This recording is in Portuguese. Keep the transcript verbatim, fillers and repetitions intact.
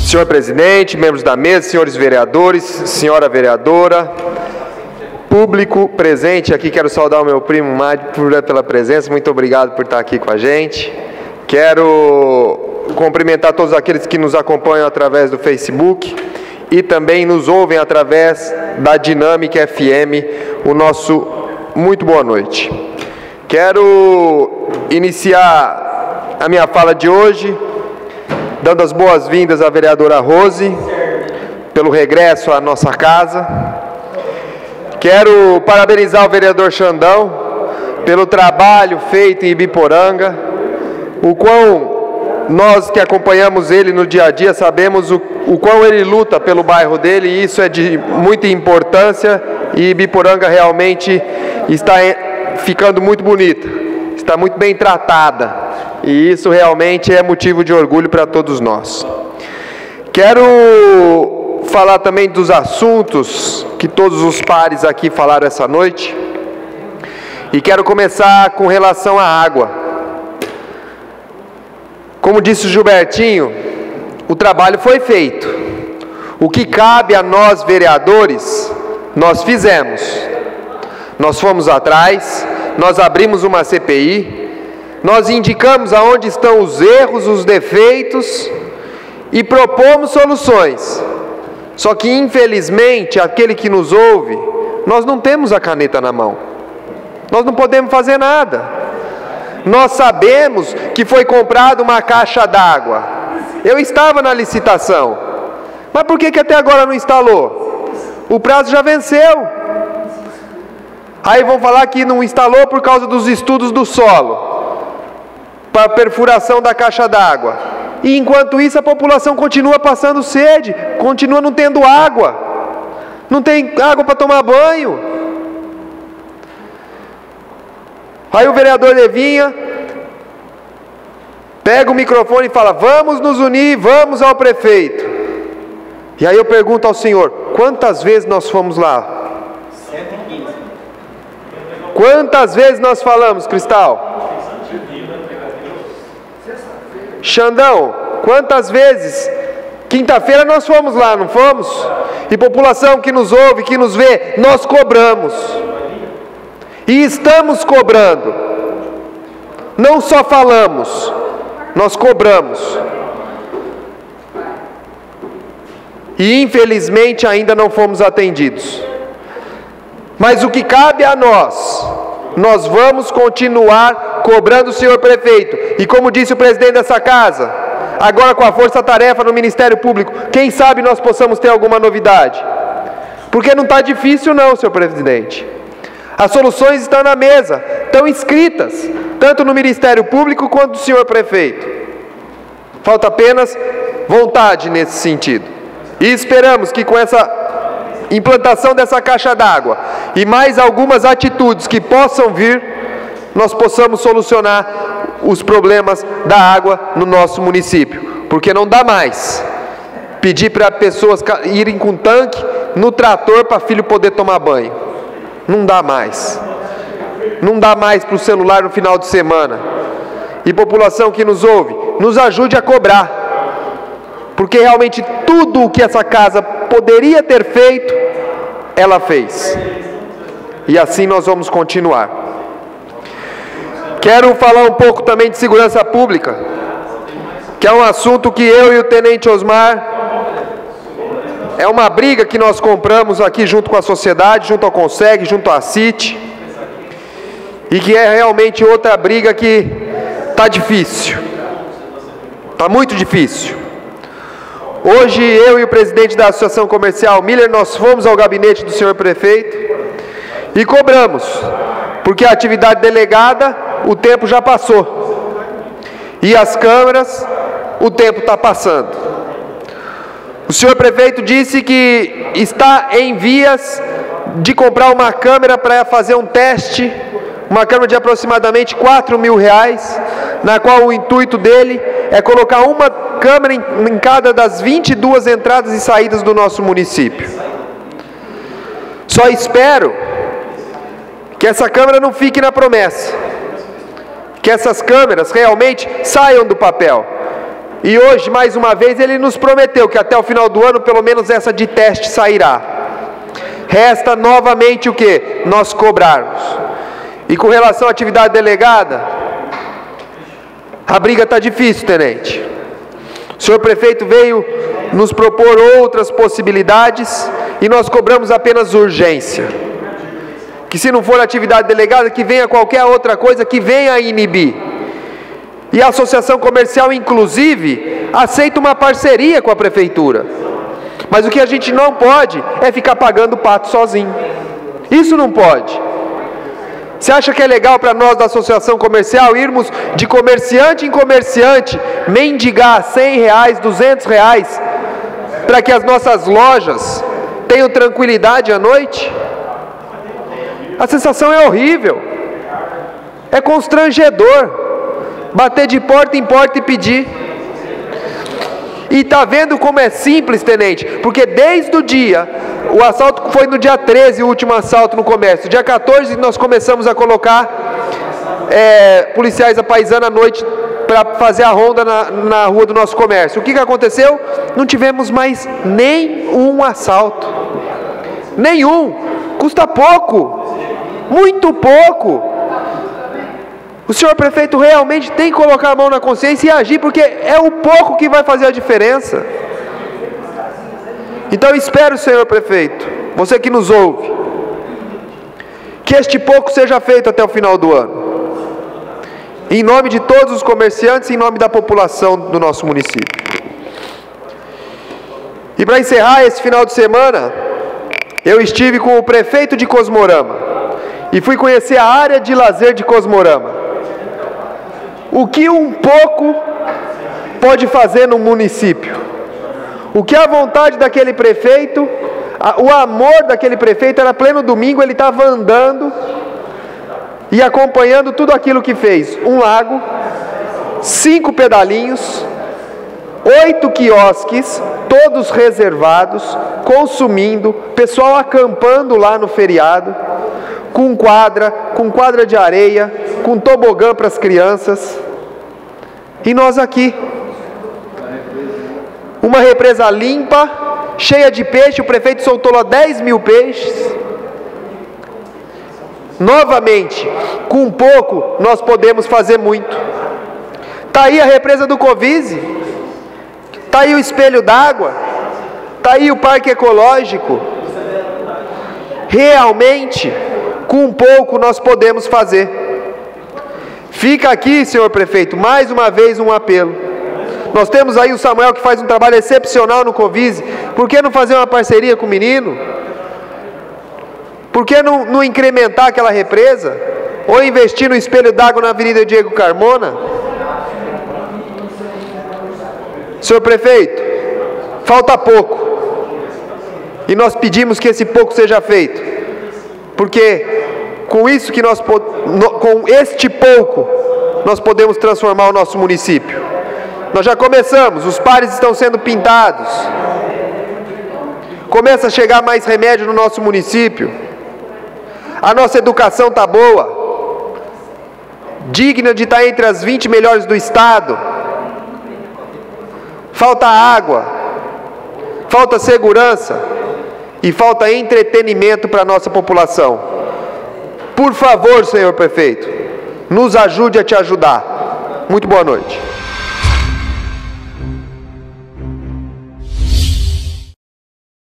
Senhor presidente, membros da mesa, senhores vereadores, senhora vereadora, público presente aqui, quero saudar o meu primo Mário pela presença, muito obrigado por estar aqui com a gente. Quero cumprimentar todos aqueles que nos acompanham através do Facebook e também nos ouvem através da Dinâmica F M, o nosso muito boa noite. Quero iniciar a minha fala de hoje dando as boas-vindas à vereadora Rose pelo regresso à nossa casa. Quero parabenizar o vereador Xandão pelo trabalho feito em Ibiporanga, o quão nós que acompanhamos ele no dia a dia sabemos o, o quão ele luta pelo bairro dele, e isso é de muita importância, e Ibiporanga realmente está ficando muito bonita, está muito bem tratada, e isso realmente é motivo de orgulho para todos nós. Quero falar também dos assuntos que todos os pares aqui falaram essa noite, e quero começar com relação à água. Como disse o Gilbertinho, o trabalho foi feito. O que cabe a nós vereadores, nós fizemos. Nós fomos atrás, nós abrimos uma C P I, nós indicamos aonde estão os erros, os defeitos e propomos soluções. Só que, infelizmente, aquele que nos ouve, nós não temos a caneta na mão. Nós não podemos fazer nada. Nós sabemos que foi comprada uma caixa d'água. Eu estava na licitação. Mas por que que até agora não instalou? O prazo já venceu. Aí vão falar que não instalou por causa dos estudos do solo para perfuração da caixa d'água. E enquanto isso a população continua passando sede, continua não tendo água. Não tem água para tomar banho. Aí o vereador Levinha pega o microfone e fala: vamos nos unir, vamos ao prefeito. E aí eu pergunto ao senhor: quantas vezes nós fomos lá? cento e quinze. Quantas vezes nós falamos, Cristal? Xandão, quantas vezes? Quinta-feira nós fomos lá, não fomos? E população que nos ouve, que nos vê, nós cobramos. E estamos cobrando. Não só falamos, nós cobramos. E infelizmente ainda não fomos atendidos. Mas o que cabe a nós, nós vamos continuar cobrando o senhor prefeito. E como disse o presidente dessa casa, agora com a força-tarefa no Ministério Público, quem sabe nós possamos ter alguma novidade. Porque não está difícil não, senhor presidente. As soluções estão na mesa, estão escritas, tanto no Ministério Público quanto do senhor prefeito. Falta apenas vontade nesse sentido. E esperamos que com essa implantação dessa caixa d'água e mais algumas atitudes que possam vir, nós possamos solucionar os problemas da água no nosso município. Porque não dá mais pedir para pessoas irem com tanque no trator para filho poder tomar banho. Não dá mais. Não dá mais para o celular no final de semana. E população que nos ouve, nos ajude a cobrar. Porque realmente tudo o que essa casa poderia ter feito, ela fez. E assim nós vamos continuar. Quero falar um pouco também de segurança pública, que é um assunto que eu e o Tenente Osmar, é uma briga que nós compramos aqui junto com a sociedade, junto ao Conseg, junto à C I T, e que é realmente outra briga que está difícil, está muito difícil. Hoje eu e o presidente da Associação Comercial, Miller, nós fomos ao gabinete do senhor prefeito e cobramos, porque a atividade delegada, o tempo já passou, e as câmeras, o tempo está passando. O senhor prefeito disse que está em vias de comprar uma câmera para fazer um teste, uma câmera de aproximadamente quatro mil reais, na qual o intuito dele é colocar uma câmera em, em cada das vinte e duas entradas e saídas do nosso município. Só espero que essa câmera não fique na promessa, que essas câmeras realmente saiam do papel E hoje, mais uma vez, ele nos prometeu que até o final do ano, pelo menos essa de teste sairá. Resta novamente o que? Nós cobrarmos. E com relação à atividade delegada, a briga está difícil, tenente. O senhor prefeito veio nos propor outras possibilidades e nós cobramos apenas urgência. Que se não for atividade delegada, que venha qualquer outra coisa que venha a inibir. E a associação comercial, inclusive, aceita uma parceria com a prefeitura. Mas o que a gente não pode é ficar pagando o pato sozinho. Isso não pode. Você acha que é legal para nós da associação comercial irmos de comerciante em comerciante, mendigar cem reais, duzentos reais, para que as nossas lojas tenham tranquilidade à noite? A sensação é horrível, é constrangedor, bater de porta em porta e pedir. E está vendo como é simples, tenente? Porque desde o dia, o assalto foi no dia treze, o último assalto no comércio. Dia quatorze nós começamos a colocar é, policiais à paisana à noite para fazer a ronda na, na rua do nosso comércio. O que, que aconteceu? Não tivemos mais nenhum assalto. Nenhum. Custa pouco. Muito pouco. O senhor prefeito realmente tem que colocar a mão na consciência e agir, porque é o pouco que vai fazer a diferença. Então espero, senhor prefeito, você que nos ouve, que este pouco seja feito até o final do ano, em nome de todos os comerciantes e em nome da população do nosso município. E para encerrar esse final de semana, eu estive com o prefeito de Cosmorama e fui conhecer a área de lazer de Cosmorama. O que um pouco pode fazer no município? O que a vontade daquele prefeito, a, o amor daquele prefeito era pleno domingo, ele estava andando e acompanhando tudo aquilo que fez. Um lago, cinco pedalinhos, oito quiosques, todos reservados, consumindo, pessoal acampando lá no feriado, com quadra, com quadra de areia, com tobogã para as crianças. E nós aqui, uma represa limpa, cheia de peixe, o prefeito soltou lá dez mil peixes. Novamente, com pouco nós podemos fazer muito. Está aí a represa do Covise, está aí o espelho d'água, está aí o parque ecológico. Realmente, com pouco nós podemos fazer. Fica aqui, senhor prefeito, mais uma vez um apelo. Nós temos aí o Samuel que faz um trabalho excepcional no Covise. Por que não fazer uma parceria com o menino? Por que não, não incrementar aquela represa? Ou investir no espelho d'água na Avenida Diego Carmona? Senhor prefeito, falta pouco. E nós pedimos que esse pouco seja feito. Porque com isso que nós, com este pouco, nós podemos transformar o nosso município. Nós já começamos, os pares estão sendo pintados. Começa a chegar mais remédio no nosso município. A nossa educação está boa, digna de estar entre as vinte melhores do estado. Falta água, falta segurança e falta entretenimento para a nossa população. Por favor, senhor prefeito, nos ajude a te ajudar. Muito boa noite.